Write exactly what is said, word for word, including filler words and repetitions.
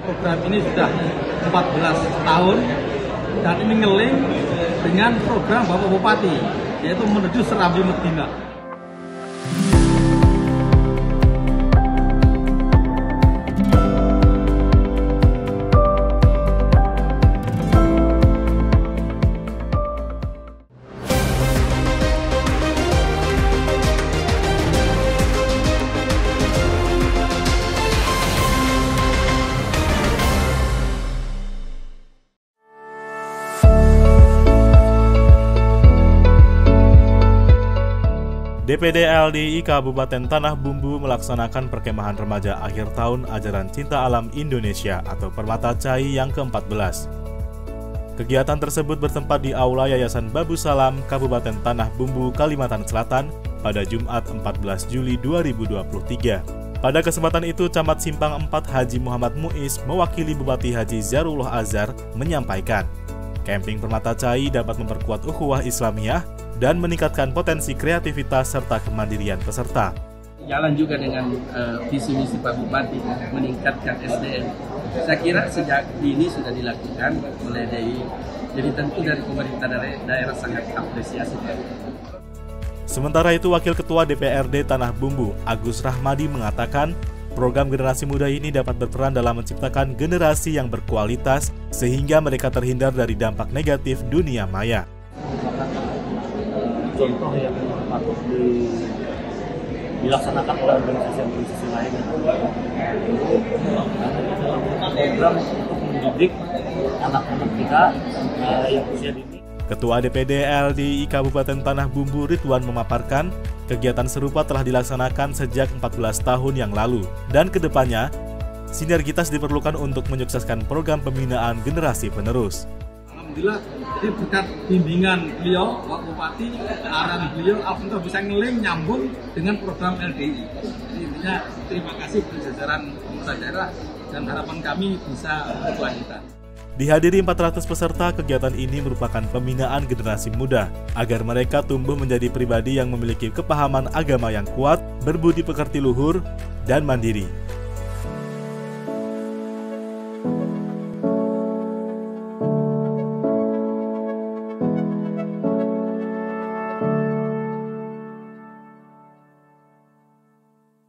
Program ini sudah empat belas tahun dan ini ngeling dengan program Bapak Bupati, yaitu menuju Serambi Medina. D P D L D I Kabupaten Tanah Bumbu melaksanakan perkemahan remaja akhir tahun ajaran cinta alam Indonesia atau Permata Cai yang keempat belas. Kegiatan tersebut bertempat di Aula Yayasan Babu Salam, Kabupaten Tanah Bumbu, Kalimantan Selatan pada Jumat empat belas Juli dua ribu dua puluh tiga. Pada kesempatan itu, Camat Simpang empat Haji Muhammad Muiz mewakili Bupati Haji Zarullah Azhar menyampaikan, camping Permata Cai dapat memperkuat ukhuwah Islamiyah dan meningkatkan potensi kreativitas serta kemandirian peserta. Jalan juga dengan uh, visi misi Pak Bupati meningkatkan S D M. Saya kira sejak dini sudah dilakukan mulai dari, jadi tentu dari pemerintah daerah, daerah sangat apresiasi. Sementara itu, Wakil Ketua D P R D Tanah Bumbu, Agus Rahmadi mengatakan, program generasi muda ini dapat berperan dalam menciptakan generasi yang berkualitas sehingga mereka terhindar dari dampak negatif dunia maya. Contoh yang patut di, dilaksanakan oleh organisasi-organisasi lain program untuk mendidik anak-anak kita uh, yang usia dini. Ketua D P D L D I Kabupaten Tanah Bumbu Ridwan memaparkan, kegiatan serupa telah dilaksanakan sejak empat belas tahun yang lalu dan kedepannya sinergitas diperlukan untuk menyukseskan program pembinaan generasi penerus. Alhamdulillah, jadi berkat bimbingan beliau, Pak Bupati, arahan beliau, alhamdulillah bisa ngeling nyambung dengan program L D I. Jadi intinya terima kasih kepada jajaran pemerintah daerah dan harapan kami bisa berkelanjutan. Dihadiri empat ratus peserta, kegiatan ini merupakan pembinaan generasi muda agar mereka tumbuh menjadi pribadi yang memiliki kepahaman agama yang kuat, berbudi pekerti luhur, dan mandiri.